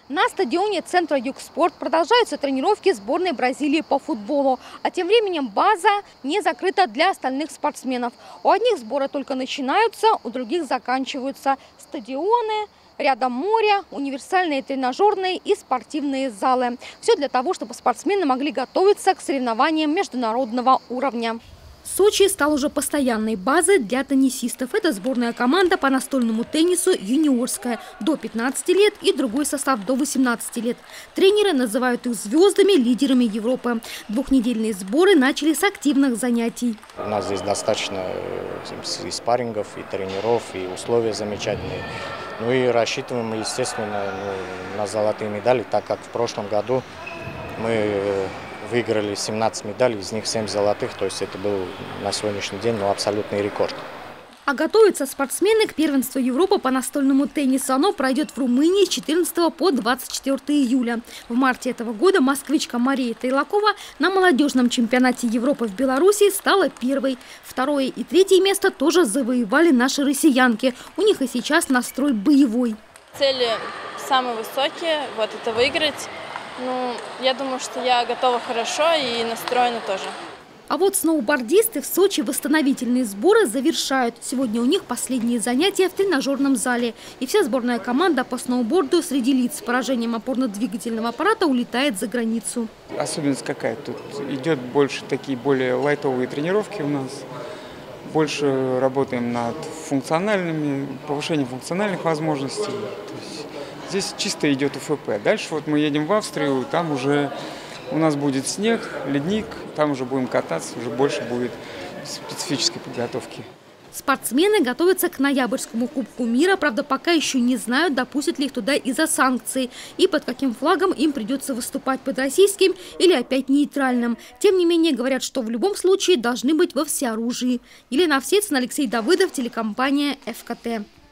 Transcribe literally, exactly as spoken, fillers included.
На стадионе центра Югспорт продолжаются тренировки сборной Бразилии по футболу. А тем временем база не закрыта для остальных спортсменов. У одних сборы только начинаются, у других заканчиваются. Стадионы, рядом море, универсальные тренажерные и спортивные залы. Все для того, чтобы спортсмены могли готовиться к соревнованиям международного уровня. Сочи стал уже постоянной базой для теннисистов. Это сборная команда по настольному теннису юниорская до пятнадцати лет и другой состав до восемнадцати лет. Тренеры называют их звездами, лидерами Европы. Двухнедельные сборы начали с активных занятий. У нас здесь достаточно и спаррингов, и тренеров, и условия замечательные. Ну и рассчитываем, естественно, ну, на золотые медали, так как в прошлом году мы выиграли семнадцать медалей, из них семь золотых, то есть это был на сегодняшний день ну, абсолютный рекорд. А готовятся спортсмены к первенству Европы по настольному теннису. Оно пройдет в Румынии с четырнадцатого по двадцать четвёртое июля. В марте этого года москвичка Мария Тайлакова на молодежном чемпионате Европы в Беларуси стала первой. Второе и третье место тоже завоевали наши россиянки. У них и сейчас настрой боевой. Цели самые высокие, вот это выиграть. Ну, я думаю, что я готова хорошо и настроена тоже. А вот сноубордисты в Сочи восстановительные сборы завершают. Сегодня у них последние занятия в тренажерном зале. И вся сборная команда по сноуборду среди лиц с поражением опорно-двигательного аппарата улетает за границу. Особенность какая? Тут идет больше такие более лайтовые тренировки у нас. Больше работаем над функциональными, повышением функциональных возможностей. То есть здесь чисто идет УФП. Дальше вот мы едем в Австрию, там уже у нас будет снег, ледник, там уже будем кататься, уже больше будет специфической подготовки. Спортсмены готовятся к ноябрьскому Кубку мира, правда пока еще не знают, допустят ли их туда из-за санкций и под каким флагом им придется выступать, под российским или опять нейтральным. Тем не менее говорят, что в любом случае должны быть во всеоружии. Елена Овсецина, Алексей Давыдов, телекомпания ФКТ.